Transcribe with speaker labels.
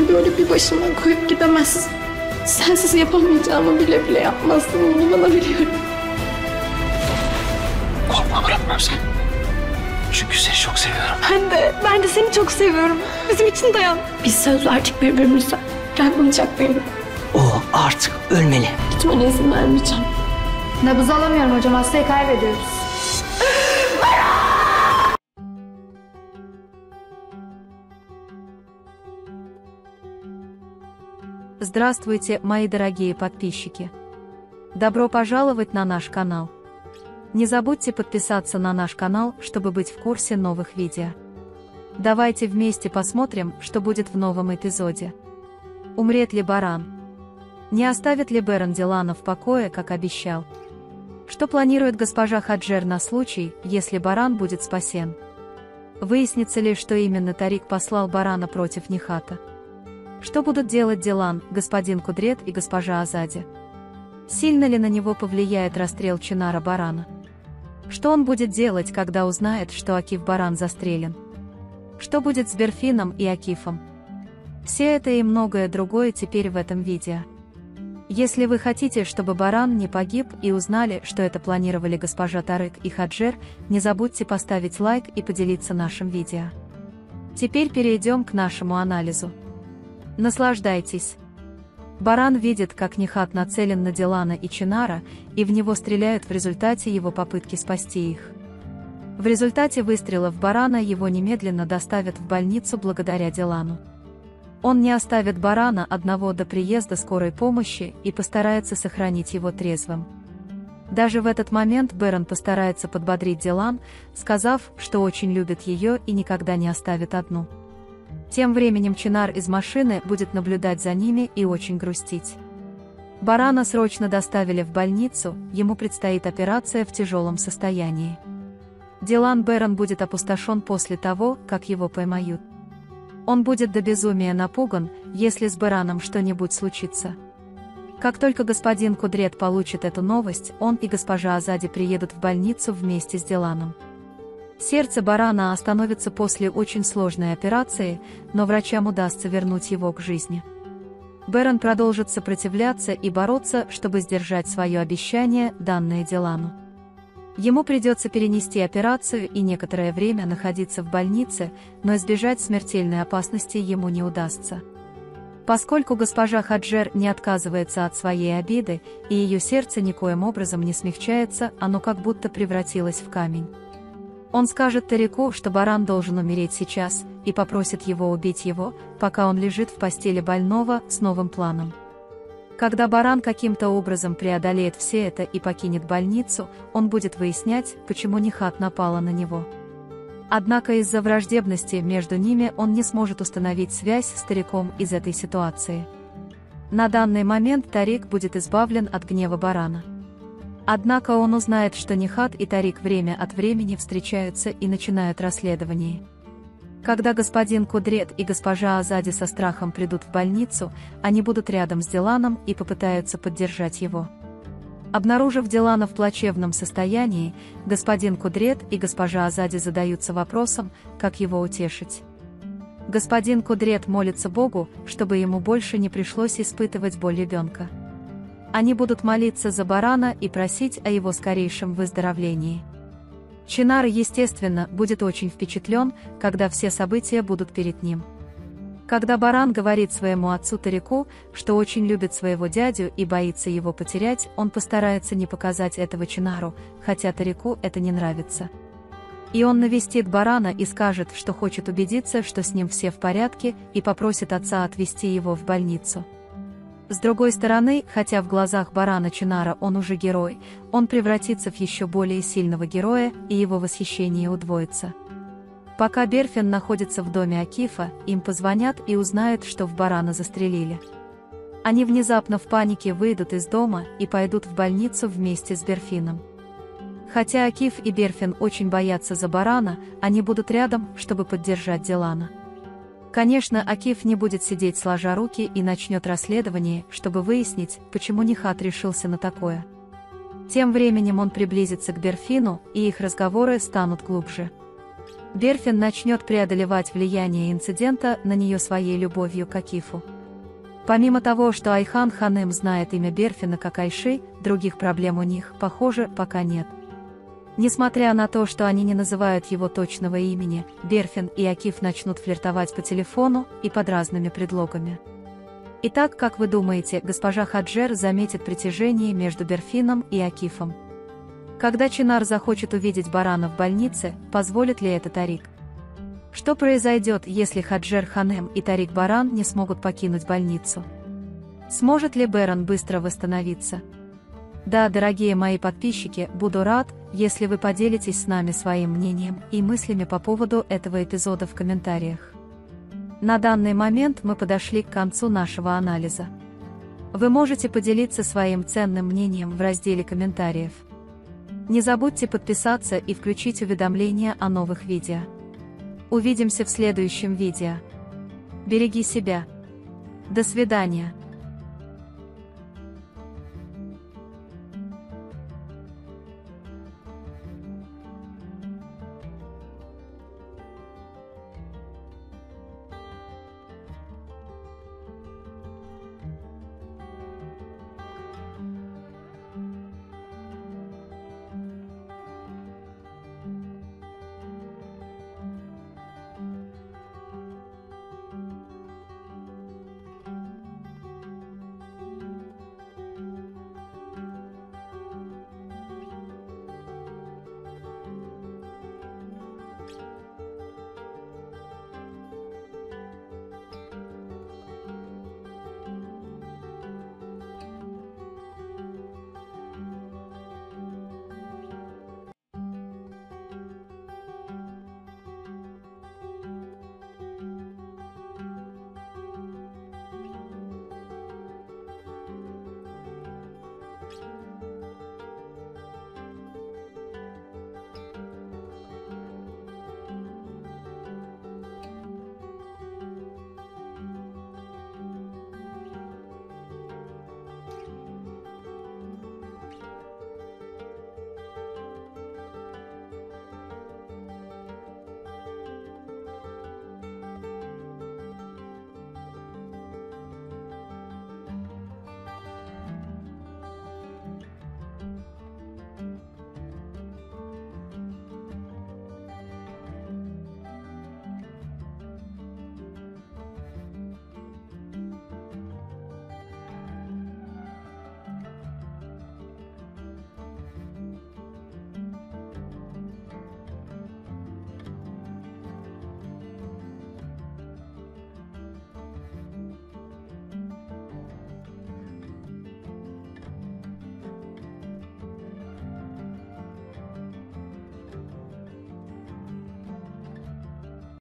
Speaker 1: beni böyle bir başıma koyup gidemezsin. Sensiz yapamayacağımı bile bile yapmazsın, bunu bana biliyorum.
Speaker 2: Korkma, bırakmam seni. Çünkü seni çok seviyorum.
Speaker 1: Ben de seni çok seviyorum. Bizim için dayan. Biz söz verdik birbirimize. Bırakmayacak beni.
Speaker 2: O artık ölmeli.
Speaker 1: Gitmene izin vermeyeceğim.
Speaker 3: Nabız alamıyorum hocam. Hastayı kaybediyoruz.
Speaker 4: Здравствуйте, мои дорогие подписчики! Добро пожаловать на наш канал. Не забудьте подписаться на наш канал, чтобы быть в курсе новых видео. Давайте вместе посмотрим, что будет в новом эпизоде. Умрет ли Баран? Не оставит ли Берен Дилана в покое, как обещал? Что планирует госпожа Хаджер на случай, если Баран будет спасен? Выяснится ли, что именно Тарик послал Барана против Нихата? Что будут делать Дилан, господин Кудрет и госпожа Азади? Сильно ли на него повлияет расстрел Чинара Барана? Что он будет делать, когда узнает, что Акиф Баран застрелен? Что будет с Берфином и Акифом? Все это и многое другое теперь в этом видео. Если вы хотите, чтобы Баран не погиб и узнали, что это планировали госпожа Тарык и Хаджер, не забудьте поставить лайк и поделиться нашим видео. Теперь перейдем к нашему анализу. Наслаждайтесь. Баран видит, как Нихат нацелен на Дилана и Чинара, и в него стреляют в результате его попытки спасти их. В результате выстрелов Барана его немедленно доставят в больницу благодаря Дилану. Он не оставит Барана одного до приезда скорой помощи и постарается сохранить его трезвым. Даже в этот момент Берен постарается подбодрить Дилан, сказав, что очень любит ее и никогда не оставит одну. Тем временем Чинар из машины будет наблюдать за ними и очень грустить. Барана срочно доставили в больницу, ему предстоит операция в тяжелом состоянии. Дилан Берен будет опустошен после того, как его поймают. Он будет до безумия напуган, если с Бераном что-нибудь случится. Как только господин Кудрет получит эту новость, он и госпожа Азади приедут в больницу вместе с Диланом. Сердце Барана остановится после очень сложной операции, но врачам удастся вернуть его к жизни. Берен продолжит сопротивляться и бороться, чтобы сдержать свое обещание, данное Дилану. Ему придется перенести операцию и некоторое время находиться в больнице, но избежать смертельной опасности ему не удастся. Поскольку госпожа Хаджер не отказывается от своей обиды, и ее сердце никоим образом не смягчается, оно как будто превратилось в камень. Он скажет Тарику, что Баран должен умереть сейчас, и попросит его убить его, пока он лежит в постели больного, с новым планом. Когда Баран каким-то образом преодолеет все это и покинет больницу, он будет выяснять, почему Нихат напала на него. Однако из-за враждебности между ними он не сможет установить связь с Тариком из этой ситуации. На данный момент Тарик будет избавлен от гнева Барана. Однако он узнает, что Нихат и Тарик время от времени встречаются и начинают расследование. Когда господин Кудрет и госпожа Азади со страхом придут в больницу, они будут рядом с Диланом и попытаются поддержать его. Обнаружив Дилана в плачевном состоянии, господин Кудрет и госпожа Азади задаются вопросом, как его утешить. Господин Кудрет молится Богу, чтобы ему больше не пришлось испытывать боль ребенка. Они будут молиться за Барана и просить о его скорейшем выздоровлении. Чинар, естественно, будет очень впечатлен, когда все события будут перед ним. Когда Баран говорит своему отцу Тарику, что очень любит своего дядю и боится его потерять, он постарается не показать этого Чинару, хотя Тарику это не нравится. И он навестит Барана и скажет, что хочет убедиться, что с ним все в порядке, и попросит отца отвезти его в больницу. С другой стороны, хотя в глазах Барана Чинара он уже герой, он превратится в еще более сильного героя, и его восхищение удвоится. Пока Берфин находится в доме Акифа, им позвонят и узнают, что в Барана застрелили. Они внезапно в панике выйдут из дома и пойдут в больницу вместе с Берфином. Хотя Акиф и Берфин очень боятся за Барана, они будут рядом, чтобы поддержать Дилана. Конечно, Акиф не будет сидеть сложа руки и начнет расследование, чтобы выяснить, почему Нихат решился на такое. Тем временем он приблизится к Берфину, и их разговоры станут глубже. Берфин начнет преодолевать влияние инцидента на нее своей любовью к Акифу. Помимо того, что Айхан Ханым знает имя Берфина как Айши, других проблем у них, похоже, пока нет. Несмотря на то, что они не называют его точного имени, Берфин и Акиф начнут флиртовать по телефону и под разными предлогами. Итак, как вы думаете, госпожа Хаджер заметит притяжение между Берфином и Акифом? Когда Чинар захочет увидеть Барана в больнице, позволит ли это Тарик? Что произойдет, если Хаджер Ханем и Тарик Баран не смогут покинуть больницу? Сможет ли Беран быстро восстановиться? Да, дорогие мои подписчики, буду рад, если вы поделитесь с нами своим мнением и мыслями по поводу этого эпизода в комментариях. На данный момент мы подошли к концу нашего анализа. Вы можете поделиться своим ценным мнением в разделе комментариев. Не забудьте подписаться и включить уведомления о новых видео. Увидимся в следующем видео. Береги себя. До свидания.